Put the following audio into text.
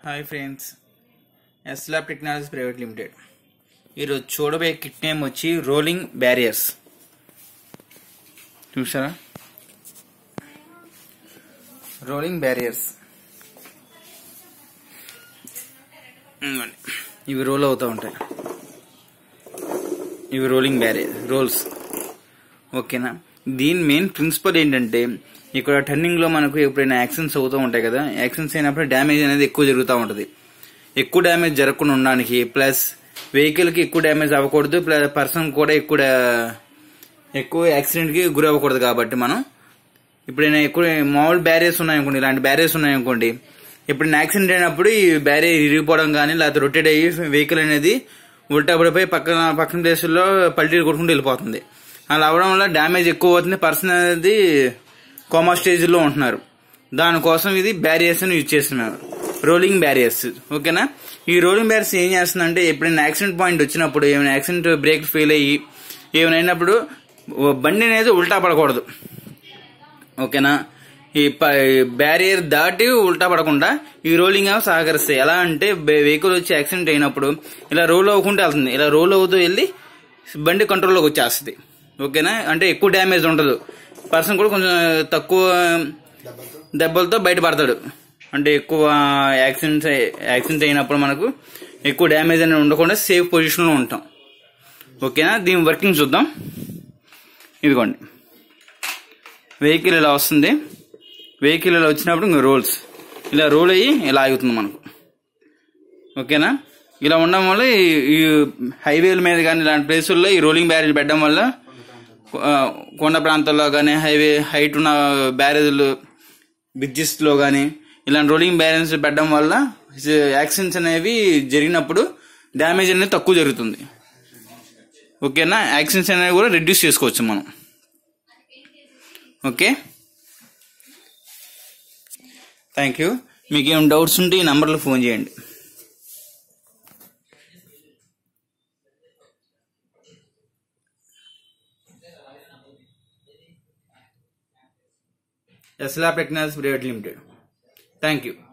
Hi friends, ఎస్లాబ్ technologies private limited. ఈరోజు చూడబోయే కిట్ నేమ్ వచ్చి రోలింగ్ బ్యారియర్స్. చూసారా, రోలింగ్ బ్యారియర్స్. ఇవి రోల్ అవుతూ ఉంటాయి. ఇవి రోలింగ్ బ్యారియర్ రోల్స్. ఓకేనా, దీని మెయిన్ ప్రిన్సిపల్ ఏంటంటే, ఇక్కడ టర్నింగ్ లో మనకు ఎప్పుడైనా యాక్సిడెంట్స్ అవుతూ ఉంటాయి కదా, యాక్సిడెంట్స్ అయినప్పుడు డ్యామేజ్ అనేది ఎక్కువ జరుగుతూ ఉంటుంది. ఎక్కువ డ్యామేజ్ జరగకుండా ఉండడానికి, ప్లస్ వెహికల్ కి ఎక్కువ డ్యామేజ్ అవ్వకూడదు, ప్లస్ పర్సన్ కూడా ఎక్కువ యాక్సిడెంట్ కి గురి అవ్వకూడదు. కాబట్టి మనం ఎప్పుడైనా ఎక్కువ మామూలు బ్యారియర్స్ ఉన్నాయనుకోండి, ఇలాంటి బ్యారియర్స్ ఉన్నాయనుకోండి, ఎప్పుడైనా యాక్సిడెంట్ అయినప్పుడు ఈ బ్యారియర్ ఇరిగిపోవడం కానీ, లేకపోతే రొటేట్ అయ్యి వెహికల్ అనేది ఉల్టా పడిపోయి పక్కన ప్లేసుల్లో పల్టీలు కొట్టుకుంటూ వెళ్ళిపోతుంది. అలా అవడం వల్ల డ్యామేజ్ ఎక్కువ అవుతుంది. పర్సన్ అనేది కోమా స్టేజ్ లో ఉంటున్నారు. దానికోసం ఇది బ్యారియర్స్ యూజ్ చేస్తున్నారు, రోలింగ్ బ్యారియర్స్. ఓకేనా, ఈ రోలింగ్ బ్యారియర్స్ ఏం చేస్తుందంటే, ఎప్పుడైనా యాక్సిడెంట్ పాయింట్ వచ్చినప్పుడు, ఏమైనా యాక్సిడెంట్ బ్రేక్ ఫెయిల్ అయ్యి ఏమైనా అయినప్పుడు బండి అనేది ఉల్టా పడకూడదు. ఓకేనా, ఈ బ్యారియర్ దాటి ఉల్టా పడకుండా ఈ రోలింగ్ సహకరిస్తాయి. ఎలా అంటే, వెహికల్ వచ్చి యాక్సిడెంట్ అయినప్పుడు ఇలా రోల్ అవ్వకుండా వెళ్తుంది, ఇలా రోల్ అవుతూ వెళ్ళి బండి కంట్రోల్లోకి వచ్చేస్తుంది. ఓకేనా, అంటే ఎక్కువ డ్యామేజ్ ఉండదు. పర్సన్ కూడా కొంచెం తక్కువ దెబ్బలతో బయటపడతాడు. అంటే ఎక్కువ యాక్సిడెంట్ అయినప్పుడు మనకు ఎక్కువ డ్యామేజ్ అనేది ఉండకుండా సేఫ్ పొజిషన్ లో ఉంటాం. ఓకేనా, దీని వర్కింగ్ చూద్దాం. ఇదిగోండి, వెహికల్ ఇలా వస్తుంది. వెహికల్ ఇలా వచ్చినప్పుడు ఇంకా రోల్స్ ఇలా రోల్ అయ్యి ఇలా ఆగుతుంది మనకు. ఓకేనా, ఇలా ఉండడం వల్ల ఈ హైవేల మీద కానీ ఇలాంటి ప్లేసుల్లో ఈ రోలింగ్ బ్యారేజ్ పెట్టడం వల్ల కొండ ప్రాంతాల్లో కానీ, హైవే హైట్ ఉన్న బ్యారేజ్లు, బ్రిడ్జెస్ లో కానీ ఇలాంటి రోలింగ్ బ్యారేజ్ పెట్టడం వల్ల యాక్సిడెంట్స్ అనేవి జరిగినప్పుడు డ్యామేజ్ అనేది తక్కువ జరుగుతుంది. ఓకేనా, యాక్సిడెంట్స్ అనేవి కూడా రెడ్యూస్ చేసుకోవచ్చు మనం. Okay, thank you. మీకు ఏమైనా డౌట్స్ ఉంటే ఈ నంబర్లో ఫోన్ చేయండి. ఎస్లాబ్ technologies private limited. Thank you.